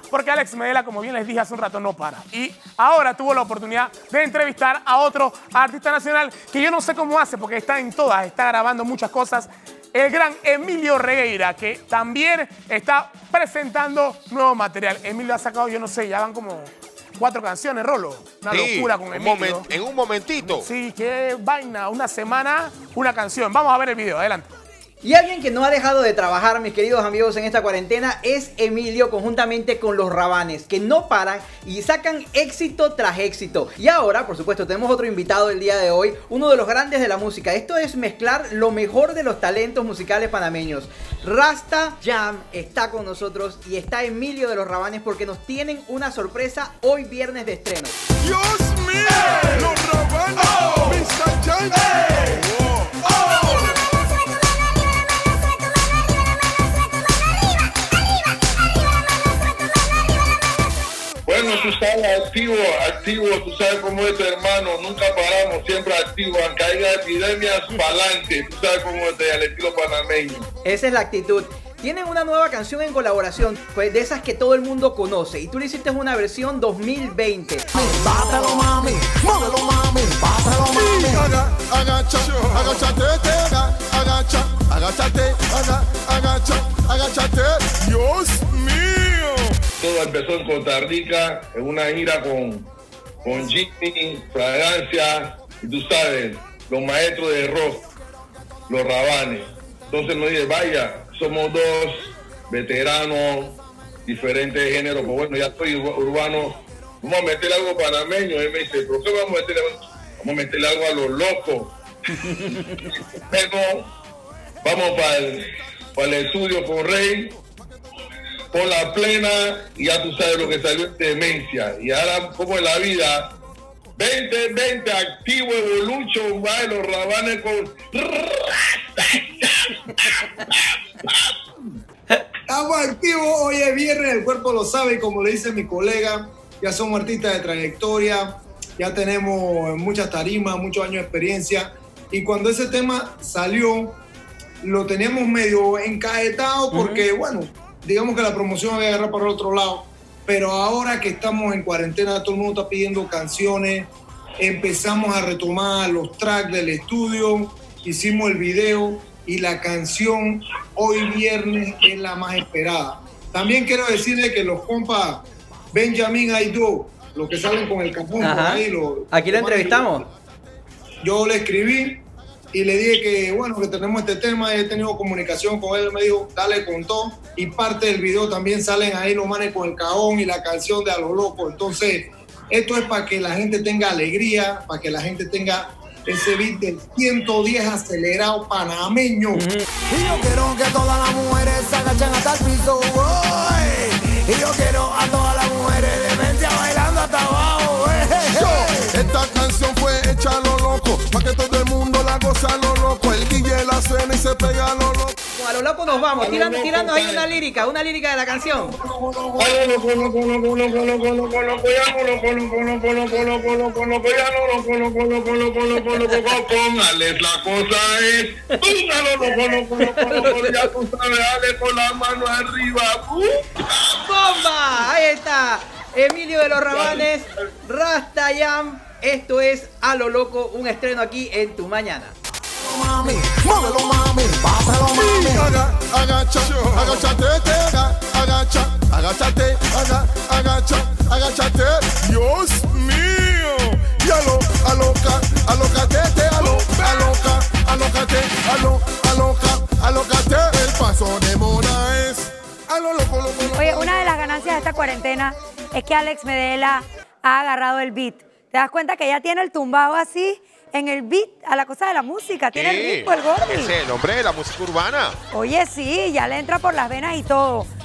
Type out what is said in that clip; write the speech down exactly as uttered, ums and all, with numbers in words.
porque Alex Medela, como bien les dije hace un rato, no para. Y ahora tuvo la oportunidad de entrevistar a otro artista nacional que yo no sé cómo hace, porque está en todas, está grabando muchas cosas. El gran Emilio Regueira, que también está presentando nuevo material. Emilio ha sacado, yo no sé, ya van como cuatro canciones, Rolo. Una sí, locura con Emilio. Un moment, en un momentito. Sí, qué vaina. Una semana, una canción. Vamos a ver el video, adelante. Y alguien que no ha dejado de trabajar, mis queridos amigos, en esta cuarentena es Emilio, conjuntamente con los Rabanes, que no paran y sacan éxito tras éxito. Y ahora, por supuesto, tenemos otro invitado el día de hoy, uno de los grandes de la música. Esto es mezclar lo mejor de los talentos musicales panameños. Rasta Jam está con nosotros y está Emilio de los Rabanes porque nos tienen una sorpresa hoy viernes de estreno. ¡Dios mío! ¡Hey! ¡Los Rabanes! ¡Oh! ¡mister Jam! ¡Hey! ¡Oh! ¡Oh! Bueno, tú sabes, activo, activo, tú sabes cómo es, hermano, nunca paramos, siempre activo, aunque haya epidemias, pa'lante, tú sabes cómo es, al estilo panameño. Esa es la actitud. Tienen una nueva canción en colaboración, pues de esas que todo el mundo conoce, y tú le hiciste una versión dos mil veinte. Bátalo, mami, móvelo, mami, bátalo, mami. Aga, agacha, agachate, aga, agacha, agachate, aga, agacha, agachate. Dios mío. Todo empezó en Costa Rica, en una gira con, con Jimmy, Fragancia, y tú sabes, los maestros de rock, los Rabanes. Entonces nos dice, vaya, somos dos veteranos, diferentes géneros, pues bueno, ya estoy urbano, vamos a meter algo panameño. Él me dice, ¿pero qué vamos a meterle? Vamos a meterle algo a los locos. Luego, vamos para el, para el estudio con Rey, con la plena, y ya tú sabes lo que salió en Demencia. Y ahora, como en la vida, veinte veinte, activo, Evolution, va, los Rabanes con... Estamos activos, hoy es viernes, el cuerpo lo sabe, y como le dice mi colega, ya somos artistas de trayectoria, ya tenemos muchas tarimas, muchos años de experiencia, y cuando ese tema salió, lo teníamos medio encajetado porque, uh-huh. bueno, digamos que la promoción había agarrado para el otro lado, pero ahora que estamos en cuarentena, todo el mundo está pidiendo canciones, empezamos a retomar los tracks del estudio, hicimos el video y la canción hoy viernes es la más esperada. También quiero decirle que los compas Benjamin Aidó, los que salen con el cajón por ahí, los, aquí lo entrevistamos. Yo le escribí y le dije que, bueno, que tenemos este tema, he tenido comunicación con él, me dijo, dale con todo, y parte del video también salen ahí los manes con el cajón y la canción de A lo Loco. Entonces, esto es para que la gente tenga alegría, para que la gente tenga ese beat del ciento diez acelerado panameño. Uh-huh. Y yo quiero que todas las mujeres se agachen hasta el piso, boy. Y yo quiero a todas las mujeres de mente bailando hasta abajo, hey. Esta canción fue hecha a lo loco, para que todo el mundo la goza a lo loco. El D J la cena y se pega a lo loco. A lo loco nos vamos, tirando, tirando ahí una lírica, una lírica de la canción. Alex, la cosa es, ya tú sabes, Alex, con la mano arriba. ¡Bomba! Ahí está, Emilio de los Rabanes, Rasta Jam. Esto es A lo Loco, un estreno aquí en Tu Mañana. Mami, móvelo, mami, pásalo, mami. Aga, agacha, agachate, aga, agacha, agachate, aga, agacha, agachate. Dios mío. Y alo, aloca, alocate, alo, aloca, alocate, alo, aloca, alocate. El paso de mona es a lo loco, loco, loco. Oye, una de las ganancias de esta cuarentena es que Alex Medela ha agarrado el beat. ¿Te das cuenta que ya tiene el tumbado así? En el beat, a la cosa de la música, tiene sí, el ritmo, el gordi. Ese es el hombre de la música urbana. Oye, sí, ya le entra por las venas y todo.